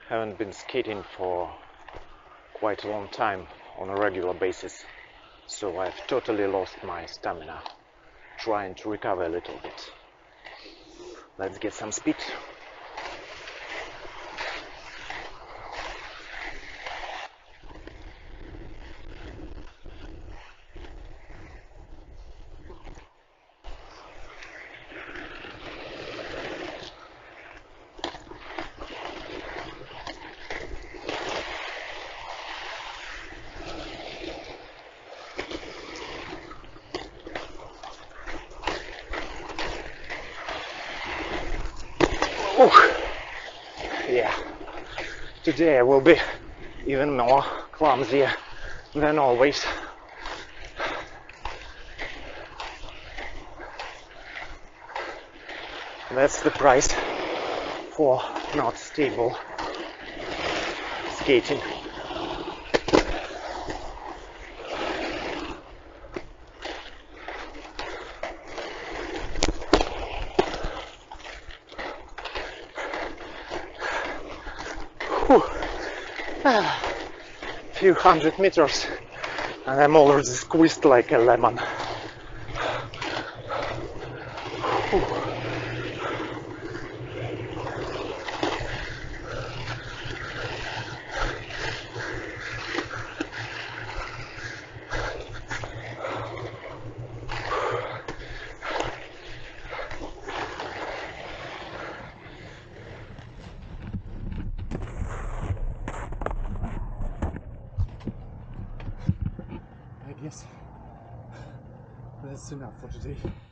haven't been skating for quite a long time on a regular basis, so I've totally lost my stamina trying to recover a little bit. Let's get some speed. Yeah, today I will be even more clumsier than always. That's the price for not stable skating. Few hundred meters and I'm already squeezed like a lemon. I guess that's enough for today.